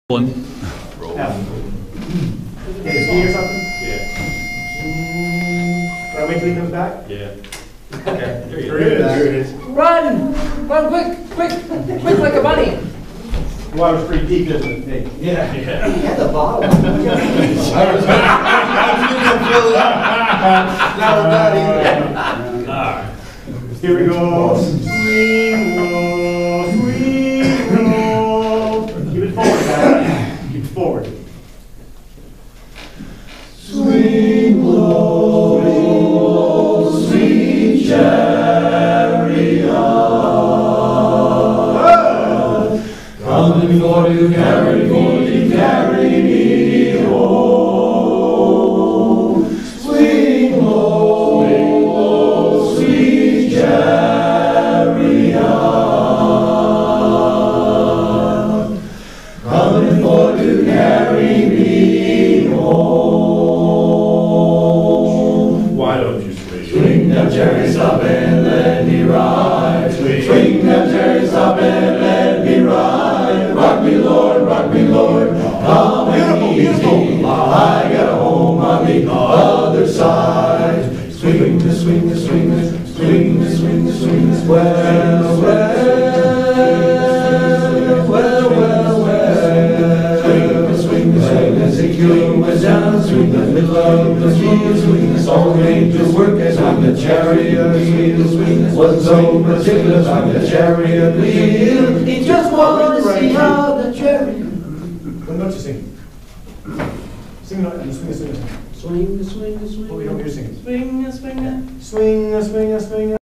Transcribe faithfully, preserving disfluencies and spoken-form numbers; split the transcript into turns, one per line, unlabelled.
Rolling.
Roll. Yeah, is he or something?
Yeah.
Can I wait till he comes back?
Yeah.
Okay.
There you
There
go.
it is. There it is.
Run! Run quick, quick, quick like a bunny.
Water's pretty deep, isn't it? Hey.
Yeah. Yeah.
He had the bottle.
I was gonna fill it up. Now we're done either.
Ah.
Here we go. Swing low, swing low. Keep it forward, guys. Keep it forward.
Swing low, sweet chariot, coming for to carry me, carry me home. Swing low, swing low, sweet chariot, coming for to carry me home.
Why don't you swing?
Swing them cherries up and let me ride.
Swing.
Swing them cherries up and let me ride. Rock me, Lord, rock me, Lord. Come and easy. I got a home on the other side. Swing the swing the swing the swing the swing the swing the well, well, well, well, well. Swing the swing the swing the secure was down. Swing the middle of the field. Swing the song made to work as on the chariot wheel. Swing wasn't so meticulous on the chariot wheel. He just wanted to see how the chariot.
What notes you sing? Sing it and swing, swing, swing.
Swing, swing, swing.
What we don't hear singing.
Swing, swing.
Swing, swing, swing.